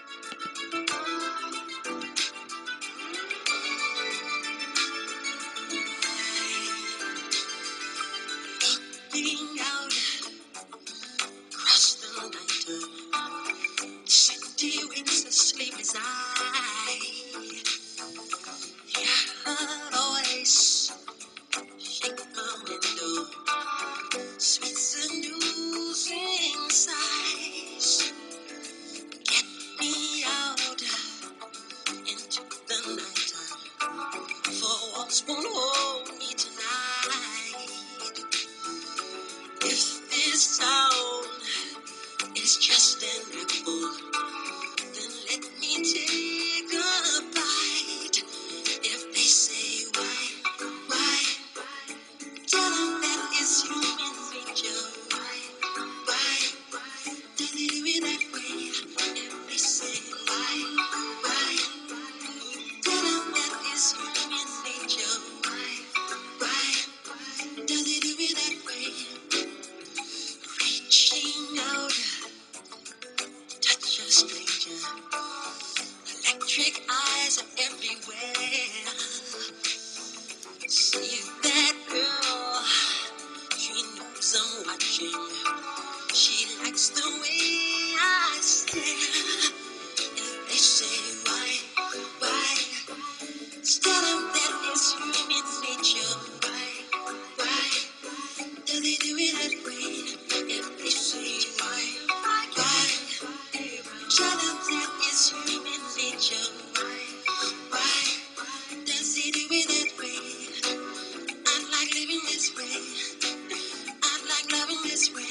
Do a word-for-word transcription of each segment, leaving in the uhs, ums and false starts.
Looking out across the night, city winds asleep as I hear her voice shake my window, sweet seducing sighs. Get me out into the nighttime, for walks won't hold me tonight. If this town is just an apple, then let me take a bite. If they say why, why, tell them that it's human nature. Why, why, do they do it that way? If they say why, why, tell them that it's human nature. Why, why, do they do it that way? Reaching out, touch a stranger. Electric eyes are everywhere. See that girl, she knows I'm watching. She likes the way I stare. If they say why, why, tell them that it's human nature. Why, why, do they do it that way? If they say why, why, tell them that it's human nature. Why, why, does he do it that way? I like living this way. I like loving this way.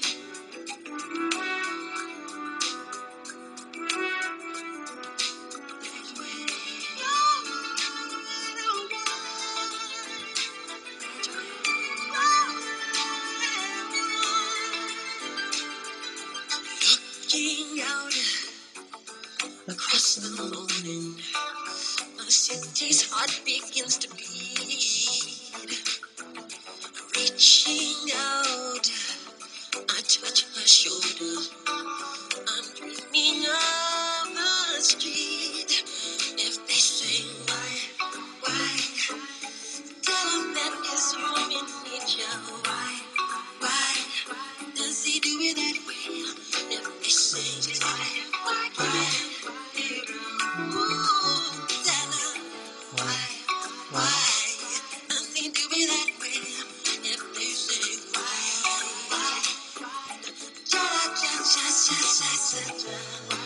Looking out across the morning, the city's heart begins to beat. Reaching out, I touch her shoulder. I'm dreaming of the street. If they say why, why, tell them that it's human nature. Why, why, does he do it that way? If they say why, why, ooh, tell them why, why, does he do it that way? If they say why, why, cha cha cha cha cha cha cha.